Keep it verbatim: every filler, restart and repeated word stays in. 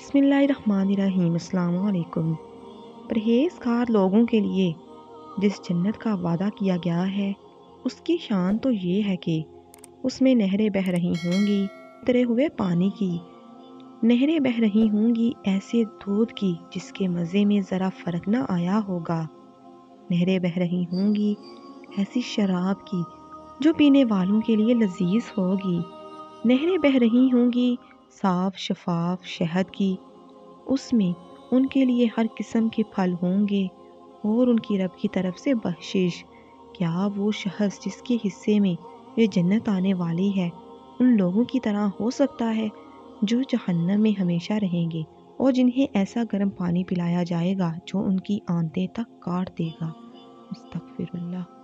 बिस्मिल्लाहिर्रहमानिर्रहीम। अस्सलाम वालेकुम। परहेज़गार लोगों के लिए जिस जन्नत का वादा किया गया है उसकी शान तो ये है कि उसमें नहरें बह रही होंगी उतरे हुए पानी की, नहरें बह रही होंगी ऐसे दूध की जिसके मज़े में ज़रा फ़र्क ना आया होगा, नहरें बह रही होंगी ऐसी शराब की जो पीने वालों के लिए लजीज होगी, नहरें बह रही होंगी साफ शफाफ शहद की, उसमें उनके लिए हर किस्म के फल होंगे और उनकी रब की तरफ से बख्शिश। क्या वो शख्स जिसके हिस्से में ये जन्नत आने वाली है उन लोगों की तरह हो सकता है जो जहन्नम में हमेशा रहेंगे और जिन्हें ऐसा गर्म पानी पिलाया जाएगा जो उनकी आंतें तक काट देगा। मुस्तगफिरुल्लाह।